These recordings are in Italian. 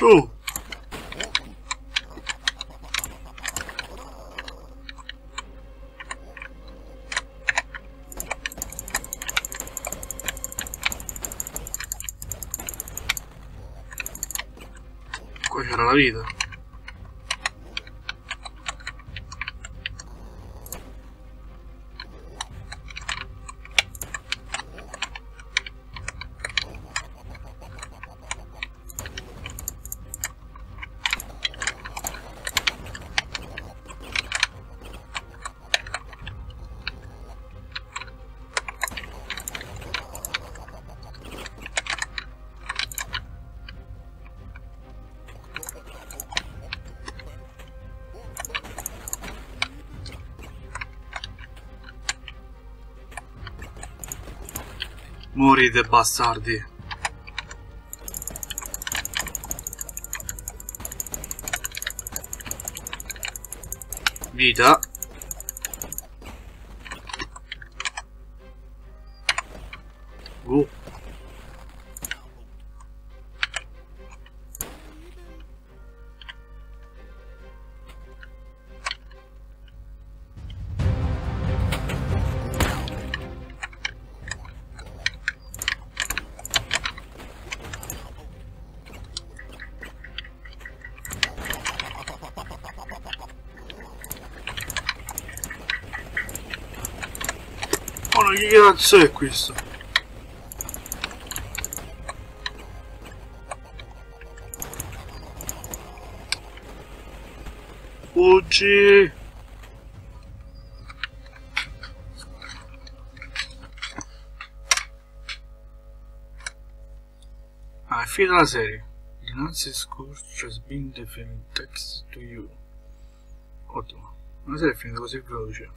Oh! Qua c'era la vita. Morite bastardi. Vita. Oh, ma che cazzo è questo? Fuggi! Ah, è finita la serie. The Nancy's course has been defined text to you. Ottimo. La serie è finita così veloce.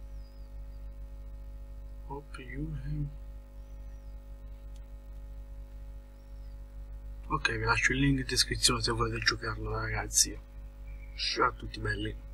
Hope you have... Ok, vi lascio il link in descrizione se volete giocarlo, ragazzi. Ciao a tutti belli.